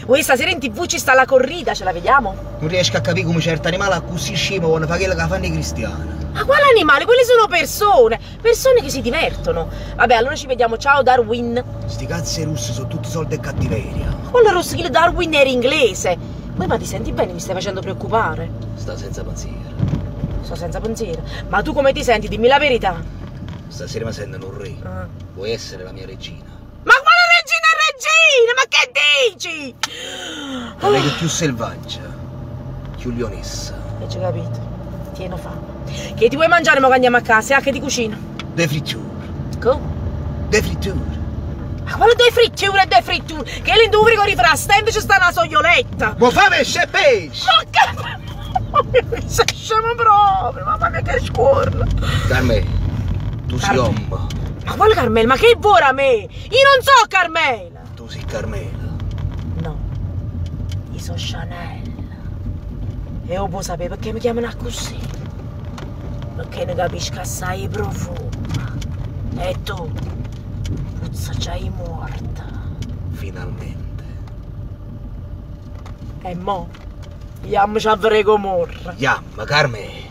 Uè, stasera in TV ci sta la corrida, ce la vediamo? Non riesco a capire come certi animali così scemo vanno a fare quello che fanno i cristiani. Ma quale animale? Quelle sono persone! Persone che si divertono. Vabbè, allora ci vediamo, ciao Darwin. Sti cazzi russi sono tutti soldi e cattiveria. Quello Roskilde Darwin era inglese. Poi ma ti senti bene? Mi stai facendo preoccupare. Sta senza pensiero. Sto senza pensiero. Ma tu come ti senti? Dimmi la verità. Stasera mi sentono un re. Vuoi essere la mia regina? Ma quale regina e regina? Ma che dici? La vedo più selvaggia, più leonessa. Hai già capito? Tieno fame. Che ti vuoi mangiare ma che andiamo a casa? Che ti cucino? De fritture. Come? De fritture. Ma quale due fritture e due fritture? Che l'induvri con i frastenti ci sta una soglioletta! Ma fa pesce e pesce! Ma che... sei scemo proprio! Mamma mia che scuorla! Carmela, tu sei ombo. Ma quale Carmela? Ma che vuoi a me? Io non so Carmela! Tu sei Carmela. No, io sono Chanel. E io può sapere perché mi chiamano così? Perché ne capisco assai i profumi. E tu? Puzza già morta. Finalmente. E mo? Iam ci avrei morra. Yamma, Carmela.